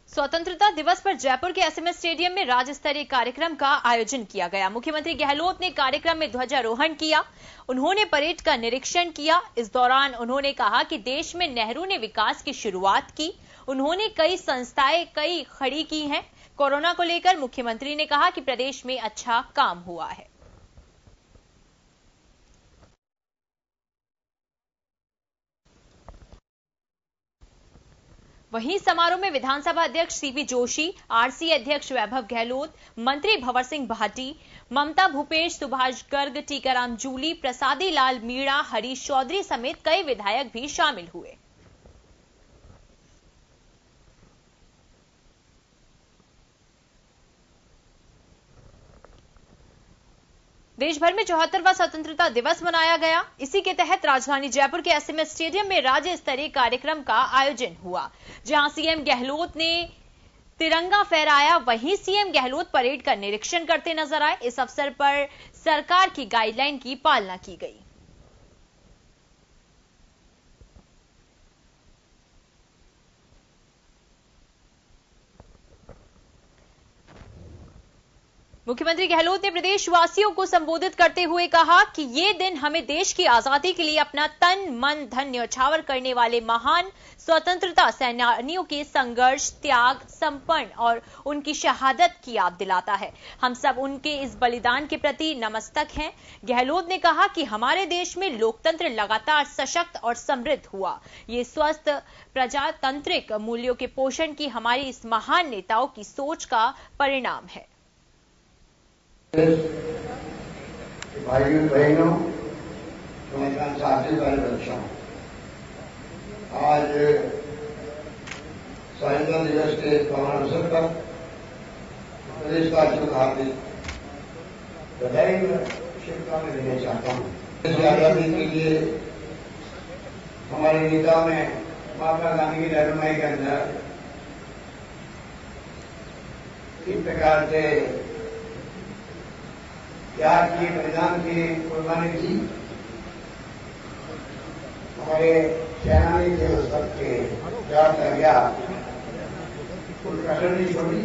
स्वतंत्रता दिवस पर जयपुर के एसएमएस स्टेडियम में राज्य स्तरीय कार्यक्रम का आयोजन किया गया। मुख्यमंत्री गहलोत ने कार्यक्रम में ध्वजारोहण किया। उन्होंने परेड का निरीक्षण किया। इस दौरान उन्होंने कहा कि देश में नेहरू ने विकास की शुरुआत की। उन्होंने कई संस्थाएं खड़ी की हैं। कोरोना को लेकर मुख्यमंत्री ने कहा कि प्रदेश में अच्छा काम हुआ है। वहीं समारोह में विधानसभा अध्यक्ष सीपी जोशी, आरसीए अध्यक्ष वैभव गहलोत, मंत्री भंवर सिंह भाटी, ममता भूपेश, सुभाष गर्ग, टीकाराम जूली, प्रसादी लाल मीणा, हरीश चौधरी समेत कई विधायक भी शामिल हुए। देश भर में 74वां स्वतंत्रता दिवस मनाया गया। इसी के तहत राजधानी जयपुर के एसएमएस स्टेडियम में राज्य स्तरीय कार्यक्रम का आयोजन हुआ, जहां सीएम गहलोत ने तिरंगा फहराया। वहीं सीएम गहलोत परेड का निरीक्षण करते नजर आए। इस अवसर पर सरकार की गाइडलाइन की पालना की गई। मुख्यमंत्री गहलोत ने प्रदेशवासियों को संबोधित करते हुए कहा कि ये दिन हमें देश की आजादी के लिए अपना तन, मन, धन न्यौछावर करने वाले महान स्वतंत्रता सेनानियों के संघर्ष, त्याग, समर्पण और उनकी शहादत की याद दिलाता है। हम सब उनके इस बलिदान के प्रति नतमस्तक हैं। गहलोत ने कहा कि हमारे देश में लोकतंत्र लगातार सशक्त और समृद्ध हुआ। ये स्वस्थ प्रजातांत्रिक मूल्यों के पोषण की हमारी इस महान नेताओं की सोच का परिणाम है। भाइयों बहनों, साथी वाले बच्चों, आज स्वतंत्रता दिवस के पावन अवसर पर प्रदेशवासियों को हार्दिक बधाई और शुभकामनाएं देना चाहता हूँ। इस आजादी के लिए हमारे नेताओं ने महात्मा गांधी की रहनुमाई के अंदर किस प्रकार से त्याग की, बलिदान की कुर्बानी दी। हमारे सेनानी थे उस वक्त के त्याग कर गया, कोई कसर नहीं छोड़ी।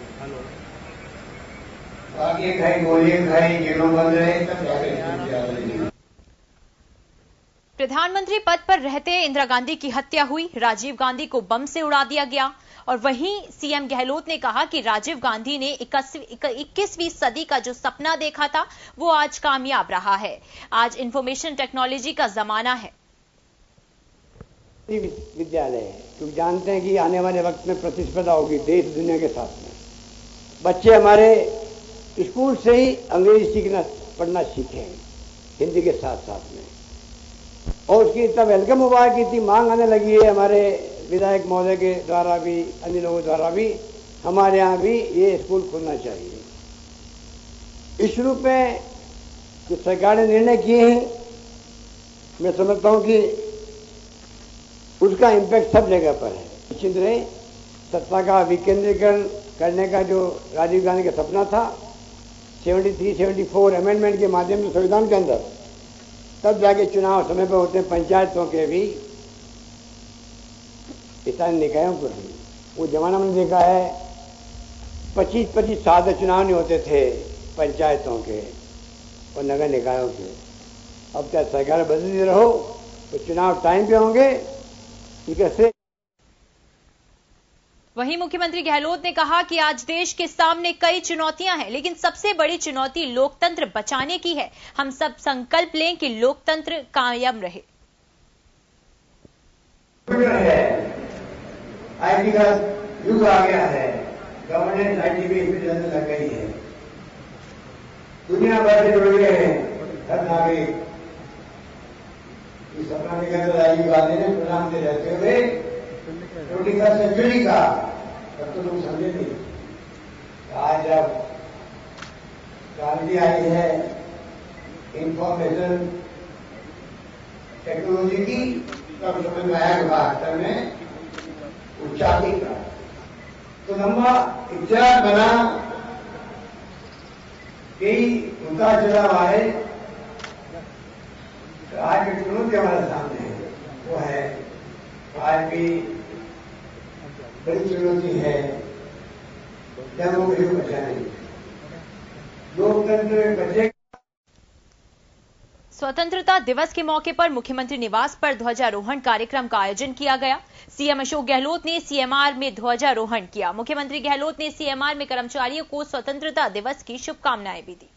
बाकी खाई, गोलियां खाई, जेलों बंद रहे, तब जाकर प्रधानमंत्री पद पर रहते इंदिरा गांधी की हत्या हुई। राजीव गांधी को बम से उड़ा दिया गया। और वहीं सीएम गहलोत ने कहा कि राजीव गांधी ने 21वीं सदी का जो सपना देखा था वो आज कामयाब रहा है। आज इंफॉर्मेशन टेक्नोलॉजी का जमाना है। विद्यालय है क्योंकि जानते हैं कि आने वाले वक्त में प्रतिस्पर्धा होगी देश दुनिया के साथ में। बच्चे हमारे स्कूल से ही अंग्रेजी सीखना, पढ़ना सीखे हिंदी के साथ साथ में, और उसकी इतना वेलकम हुआ है कि इतनी मांग आने लगी है हमारे विधायक महोदय के द्वारा भी, अन्य लोगों द्वारा भी, हमारे यहाँ भी ये स्कूल खुलना चाहिए। इस रूप में जो सरकार ने निर्णय किए हैं, मैं समझता हूँ कि उसका इम्पैक्ट सब जगह पर है। निश्चित रहे, सत्ता का विकेंद्रीकरण करने का जो राजीव गांधी का सपना था 73-74 अमेंडमेंट के माध्यम से संविधान के अंदर, तब जाके चुनाव समय पर होते हैं। पंचायतों के भी स्थानीय निकायों को भी वो जमाना में देखा है 25-25 साल से चुनाव नहीं होते थे पंचायतों के और नगर निकायों के। अब क्या सरकार बदलती रहो तो चुनाव टाइम पे होंगे। कैसे? वहीं मुख्यमंत्री गहलोत ने कहा कि आज देश के सामने कई चुनौतियां हैं, लेकिन सबसे बड़ी चुनौती लोकतंत्र बचाने की है। हम सब संकल्प लें कि लोकतंत्र कायम रहे। आईटी का युग आ गया है, गवर्नेंस आईटी भी इसमें चलने लग गई है। दुनिया भर से जुड़ गए हैं हर नागरिक। इस सपना के अंदर राजीव गांधी ने प्रधानमंत्री रहते हुए 21वीं सेंचुरी का, तब तो लोग समझे नहीं। आज जब क्रांति आई है इंफॉर्मेशन टेक्नोलॉजी की, तब समझ में आया 72 में उच्चाटी का तो लंबा इतिहास बना। कई उतार चढ़ाव आए। आज की चुनौती हमारे सामने है, वो है आज भी बड़ी चुनौती है डेमोक्रेसी बचाने, लोकतंत्र बचे। स्वतंत्रता दिवस के मौके पर मुख्यमंत्री निवास पर ध्वजारोहण कार्यक्रम का आयोजन किया गया। सीएम अशोक गहलोत ने सीएमआर में ध्वजारोहण किया। मुख्यमंत्री गहलोत ने सीएमआर में कर्मचारियों को स्वतंत्रता दिवस की शुभकामनाएं भी दी।